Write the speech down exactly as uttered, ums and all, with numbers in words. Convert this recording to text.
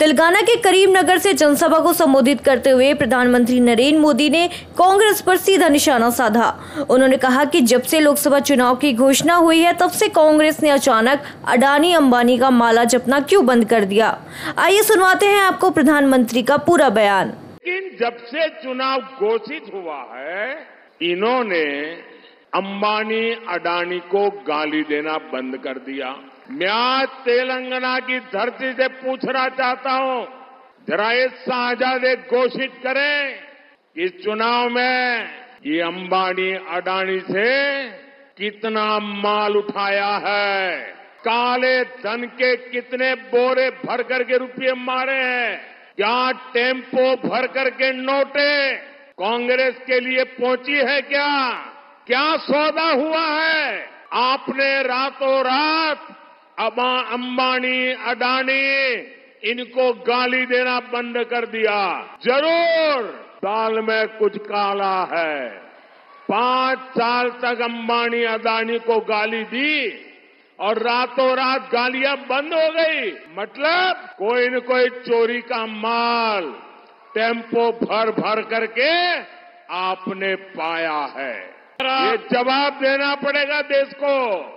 तेलंगाना के करीमनगर से जनसभा को संबोधित करते हुए प्रधानमंत्री नरेंद्र मोदी ने कांग्रेस पर सीधा निशाना साधा। उन्होंने कहा कि जब से लोकसभा चुनाव की घोषणा हुई है तब से कांग्रेस ने अचानक अडानी अंबानी का माला जपना क्यों बंद कर दिया। आइए सुनवाते हैं आपको प्रधानमंत्री का पूरा बयान। लेकिन जब से चुनाव घोषित हुआ है, इन्होंने अंबानी अडानी को गाली देना बंद कर दिया। मैं आज तेलंगाना की धरती से पूछना चाहता हूं, जरा ये साझा घोषित करें कि इस चुनाव में ये अंबानी अडानी से कितना माल उठाया है, काले धन के कितने बोरे भर करके रुपये मारे हैं, क्या टेम्पो भर करके नोटे कांग्रेस के लिए पहुंची है, क्या क्या सौदा हुआ है। आपने रातों रात अब अंबानी अडानी इनको गाली देना बंद कर दिया। जरूर दाल में कुछ काला है। पांच साल तक अंबानी अडानी को गाली दी और रातों रात गालियां बंद हो गई। मतलब कोई न कोई चोरी का माल टेम्पो भर भर करके आपने पाया है। ये जवाब देना पड़ेगा देश को।